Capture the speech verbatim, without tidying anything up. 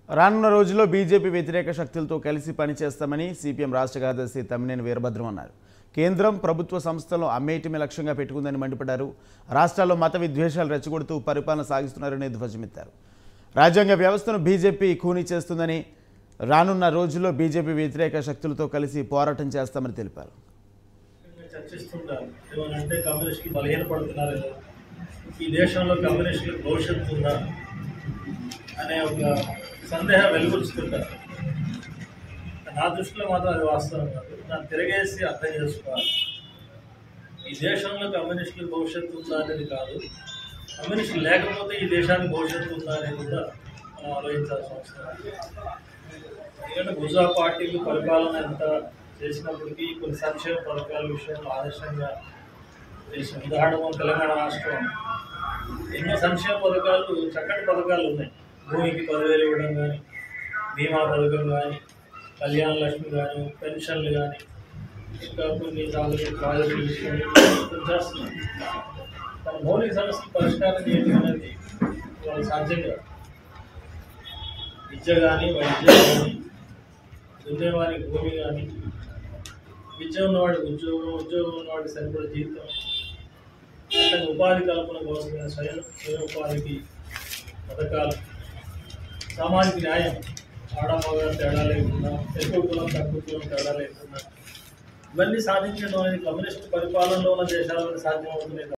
రానున్న రోజుల్లో బీజేపీ వ్యతిరేక శక్తులతో కలిసి పనిచేస్తామని సిపిఎం రాష్ట్ర కార్యదర్శి తమ్మినేని వీరభద్రం అన్నారు. కేంద్రం ప్రభుత్వ సంస్థలను అమ్మేయటమే లక్ష్యంగా పెట్టుకుందని మండిపడ్డారు. రాష్ట్రాల్లో మత విద్వేషాలు రెచ్చగొడుతూ పరిపాలన సాగిస్తున్నారని ధ్వజమెత్తారు. రాజ్యాంగ వ్యవస్థను బీజేపీ ఖూనీ చేస్తుందని, రానున్న రోజుల్లో బీజేపీ వ్యతిరేక శక్తులతో కలిసి పోరాటం చేస్తామని తెలిపారు. చర్చిస్తుంటారు ఏమనంటే కమ్యూనిస్టులు బలహీనపడుతున్నారు, ఈ దేశంలో కమ్యూనిస్టులకు భవిష్యత్తు ఉందా అనే ఒక సందేహం వెలువరుస్తుంటారు. నా దృష్టిలో మాత్రం అది వాస్తవం కాదు. దాన్ని తిరగేసి అర్థం చేసుకోవాలి. ఈ దేశంలో కమ్యూనిస్టులకు భవిష్యత్తు ఉందా అనేది కాదు, కమ్యూనిస్టులు లేకపోతే ఈ దేశానికి భవిష్యత్తు ఉందా అనేది కూడా మనం ఆలోచించాల్సిన అవసరం. ఎందుకంటే గుజరా పార్టీలు పరిపాలన ఎంత చేసినప్పటికీ కొన్ని సంక్షేమ పథకాల విషయంలో ఆదర్శంగా చేసిన ఉదాహరణ తెలంగాణ రాష్ట్రం ఎన్నో సంక్షేమ పథకాలు, చక్కటి పథకాలు ఉన్నాయి. భూమికి పదివేలు ఇవ్వడం కానీ, బీమా పథకం కానీ, కళ్యాణ లక్ష్మి కానీ, పెన్షన్లు కానీ, ఇంకా కొన్ని తాలూకు ప్రాజెక్టుల విషయంలో చేస్తున్నాం. తన మౌలిక సమస్యలు పరిష్కారం చేయడం అనేది వాళ్ళు సాధ్యం కాదు. విద్య కానీ, వైద్యం కానీ, దున్నేవారికి భూమి కానీ, విద్య ఉన్నవాడికి ఉద్యోగం, ఉద్యోగం ఉన్నవాడికి సరిపడే జీవితం, అట్లా ఉపాధి కల్పన కోసమైన స్వయం స్వయం ఉపాధికి పథకాలు, సామాజిక న్యాయం, ఆడమగ తేడా లేకుండా, ఎక్కువ కులం తక్కువ కులం తేడా లేకుండా ఇవన్నీ సాధించడం అనేది కమ్యూనిస్ట్ పరిపాలనలో ఉన్న దేశాలకు సాధ్యమవుతున్నాయి.